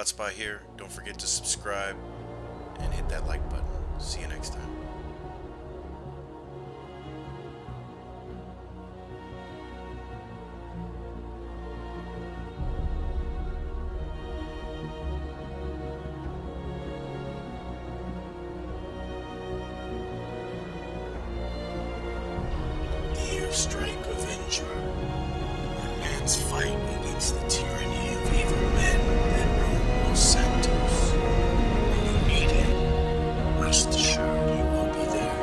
stops by here, don't forget to subscribe and hit that like button. See you next time. Strike Avenger. When man's fight against the tyranny of evil men that rule Los Santos. When you need him, rest assured he will be there.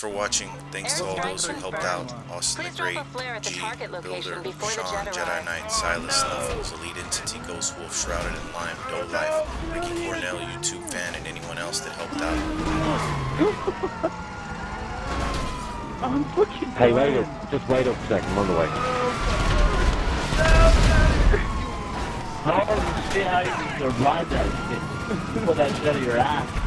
for watching. Thanks to all those who helped out. Austin the Great, G, Builder, Sean, Jedi Knight, Silas, Snuffles, Elite Entity, Ghost Wolf, Shrouded in Lime, Doe Life, Ricky Cornell, YouTube fan, and anyone else that helped out. I'm fucking Hey, just wait up a second, I'm on the way. I don't understand how you can survive that shit. Put that shit out of your ass.